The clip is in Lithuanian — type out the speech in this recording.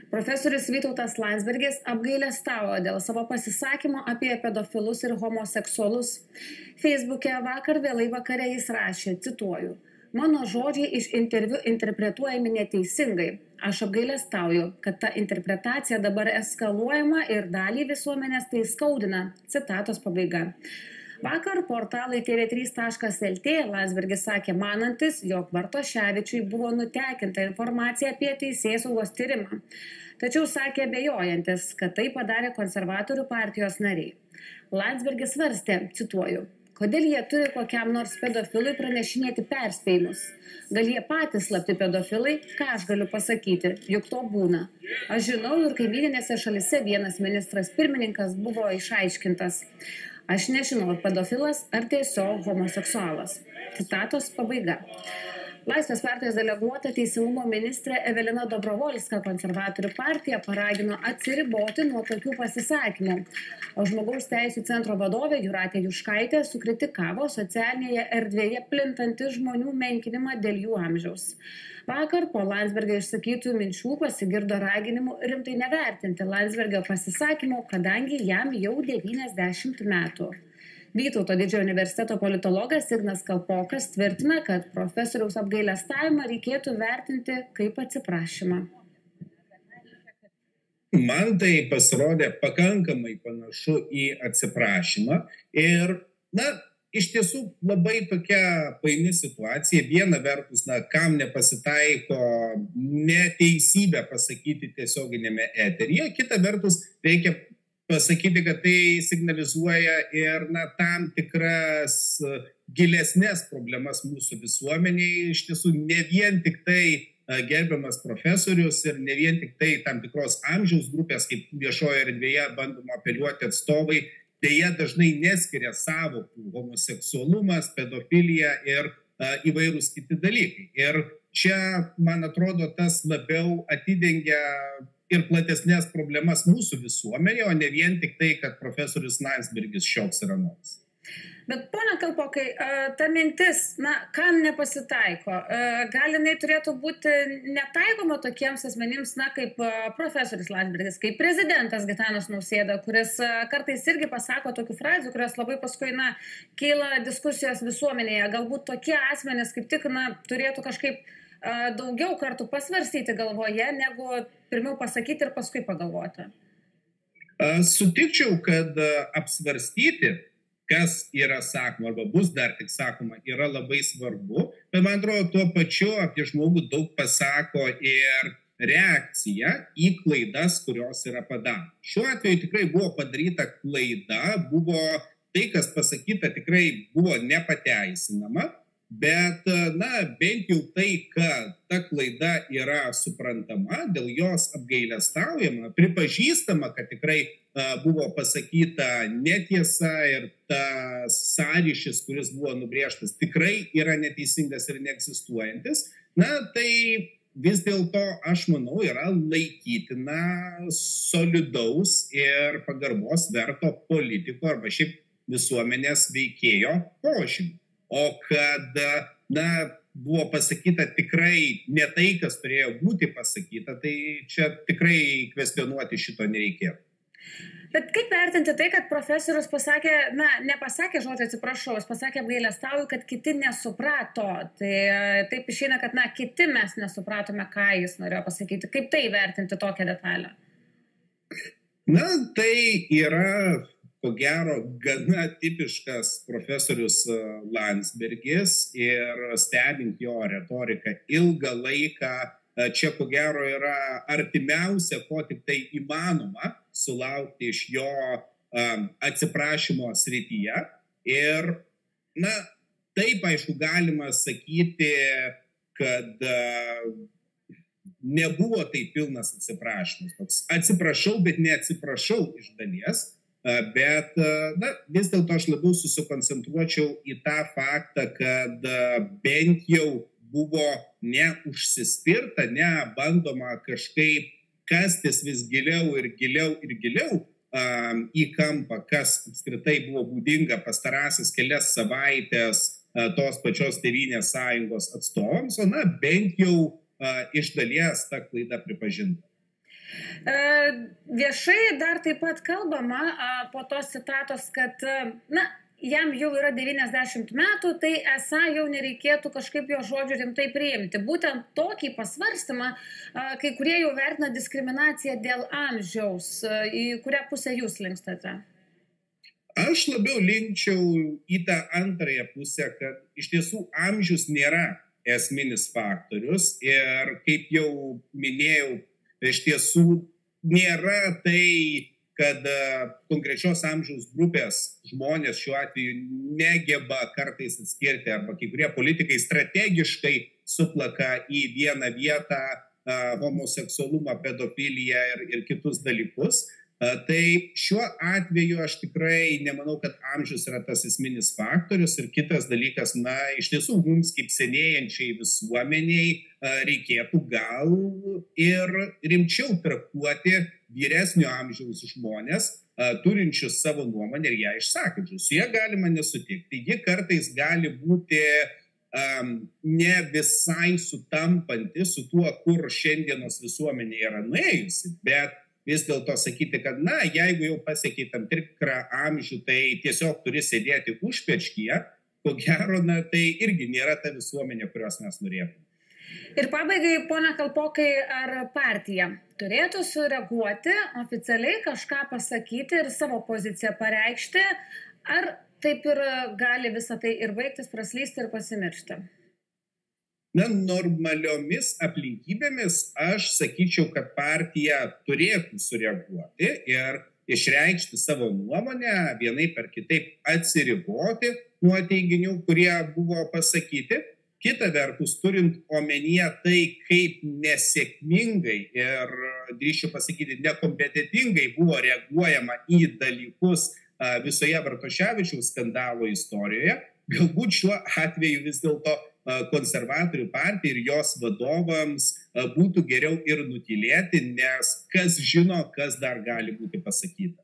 Profesorius Vytautas Landsbergis apgailestavo dėl savo pasisakymo apie pedofilus ir homoseksualus. Feisbuke vakar vėlai vakare jis rašė, cituoju, mano žodžiai iš interviu interpretuojami neteisingai. Aš apgailestauju, kad ta interpretacija dabar eskaluojama ir dalį visuomenės tai skaudina. Citatos pabaiga. Vakar portalai tv3.lt Landsbergis sakė manantis, jog Bartoševičiui buvo nutekinta informacija apie teisėsaugos tyrimą. Tačiau sakė abejojantis, kad tai padarė konservatorių partijos nariai. Landsbergis svarstė, cituoju, kodėl jie turi kokiam nors pedofilui pranešinėti perspėjimus. Gal jie patys slapti pedofilai, ką aš galiu pasakyti, juk to būna. Aš žinau ir kaimyninėse šalise vienas ministras pirmininkas buvo išaiškintas. Aš nežinau, pedofilas ar tiesiog homoseksualas. Citatos pabaiga. Laisvės partijos deleguota teisingumo ministrė Evelina Dobrovolska konservatorių partija paragino atsiriboti nuo tokių pasisakymų. O Žmogaus teisių centro vadovė Jūratė Juškaitė sukritikavo socialinėje erdvėje plintantį žmonių menkinimą dėl jų amžiaus. Vakar po Landsbergio išsakytų minčių pasigirdo raginimų rimtai nevertinti Landsbergio pasisakymų, kadangi jam jau 90 metų. Vytauto didžiojo universiteto politologas Ignas Kalpokas tvirtina, kad profesoriaus apgailestavimą reikėtų vertinti kaip atsiprašymą. Man tai pasirodė pakankamai panašu į atsiprašymą ir, iš tiesų labai tokia paini situacija. Viena vertus, kam nepasitaiko neteisybę pasakyti tiesioginėme eteryje, kita vertus reikia pasakyti, kad tai signalizuoja ir tam tikras gilesnės problemas mūsų visuomenėje. Iš tiesų ne vien tik tai gerbiamas profesorius ir ne vien tik tai tam tikros amžiaus grupės, kaip viešoje erdvėje bandoma apeliuoti atstovai, deja dažnai neskiria sąvokų homoseksualumas, pedofilija ir įvairūs kiti dalykai. Ir čia, man atrodo, tas labiau atidengia ir platesnės problemas mūsų visuomenėje, o ne vien tik tai, kad profesorius Landsbergis šioks ir anoks. Bet, pone Kalpokai, ta mintis, kam nepasitaiko, gal jinai turėtų būti netaikoma tokiems asmenims, kaip profesorius Landsbergis, kaip prezidentas Gitanas Nausėda, kuris kartais irgi pasako tokių frazių, kurios labai paskui, kyla diskusijos visuomenėje. Galbūt tokie asmenys kaip tik, turėtų kažkaip daugiau kartų pasvarstyti galvoje, negu pirmiau pasakyti ir paskui pagalvoti. Sutikčiau, kad apsvarstyti, kas yra sakoma, arba bus dar tik sakoma, yra labai svarbu, bet man atrodo, tuo pačiu apie žmogų daug pasako ir reakcija į klaidas, kurios yra padaroma. Šiuo atveju tikrai buvo padaryta klaida, buvo tai, kas pasakyta, tikrai buvo nepateisinama, bet, bent jau tai, kad ta klaida yra suprantama, dėl jos apgailestaujama, pripažįstama, kad tikrai buvo pasakyta netiesa ir tas sąryšis, kuris buvo nubrėžtas, tikrai yra neteisingas ir neegzistuojantis, tai vis dėlto, aš manau, yra laikytina solidaus ir pagarbos verto politiko arba šiaip visuomenės veikėjo požymį. O kad, buvo pasakyta tikrai ne tai, kas turėjo būti pasakyta, tai čia tikrai kvestionuoti šito nereikėtų. Bet kaip vertinti tai, kad profesorius pasakė, nepasakė žodžio atsiprašau, jis pasakė apgailestauju, kad kiti nesuprato. Tai taip išeina, kad kiti mes nesupratome, ką jis norėjo pasakyti. Kaip tai vertinti tokią detalę? Tai yra, ko gero, gana tipiškas profesorius Landsbergis ir stebint jo retoriką ilgą laiką, čia, ko gero, yra artimiausia, ko tik tai įmanoma sulaukti iš jo atsiprašymo srityje. Ir, taip, aišku, galima sakyti, kad nebuvo tai pilnas atsiprašymas. Toks atsiprašau, bet neatsiprašau iš dalies. Bet, vis dėlto aš labiau susikoncentruočiau į tą faktą, kad bent jau buvo neužsispirta, bandoma kažkaip kastis vis giliau ir giliau ir giliau į kampą, kas apskritai buvo būdinga pastarąsias kelias savaitės tos pačios Tėvynės sąjungos atstovams, o bent jau iš dalies ta klaida pripažinta. Viešai dar taip pat kalbama po tos citatos, kad, jam jau yra 90 metų, tai esą jau nereikėtų kažkaip jo žodžių rimtai priimti. Būtent tokį pasvarstymą kai kurie jau vertina diskriminaciją dėl amžiaus. Į kurią pusę jūs linkstate? Aš labiau linkčiau į tą antrąją pusę, kad iš tiesų amžius nėra esminis faktorius ir, kaip jau minėjau, iš tiesų nėra tai, kad konkrečios amžiaus grupės žmonės šiuo atveju negeba kartais atskirti, arba kai kurie politikai strategiškai suplaka į vieną vietą homoseksualumą, pedofiliją ir kitus dalykus. Tai šiuo atveju aš tikrai nemanau, kad amžius yra tas esminis faktorius. Ir kitas dalykas, iš tiesų mums kaip senėjančiai visuomeniai reikėtų gal ir rimčiau traktuoti vyresnio amžiaus žmonės, turinčius savo nuomonę ir ją išsakančius. Su jie galima nesutikti. Ji kartais gali būti ne visai sutampanti su tuo, kur šiandienos visuomenė yra nuėjusi, bet vis dėlto sakyti, kad, jeigu jau pasiekiai tam tikrą amžių, tai tiesiog turi sėdėti užpečkyje, ko gero, tai irgi nėra ta visuomenė, kurios mes norėtume. Ir pabaigai, pone Kalpokai, ar partija turėtų sureaguoti, oficialiai kažką pasakyti ir savo poziciją pareikšti, ar taip ir gali visą tai ir baigtis, praslysti ir pasimiršti? Normaliomis aplinkybėmis aš sakyčiau, kad partija turėtų sureaguoti ir išreikšti savo nuomonę, vienaip ar kitaip atsiriboti nuo teiginių, kurie buvo pasakyti. Kita vertus, turint omenyje tai, kaip nesėkmingai ir, drįsčiau pasakyti, nekompetentingai buvo reaguojama į dalykus visoje Bartoševičiaus skandalo istorijoje, galbūt šiuo atveju vis dėlto konservatorių partijai ir jos vadovams būtų geriau ir nutylėti, nes kas žino, kas dar gali būti pasakyta.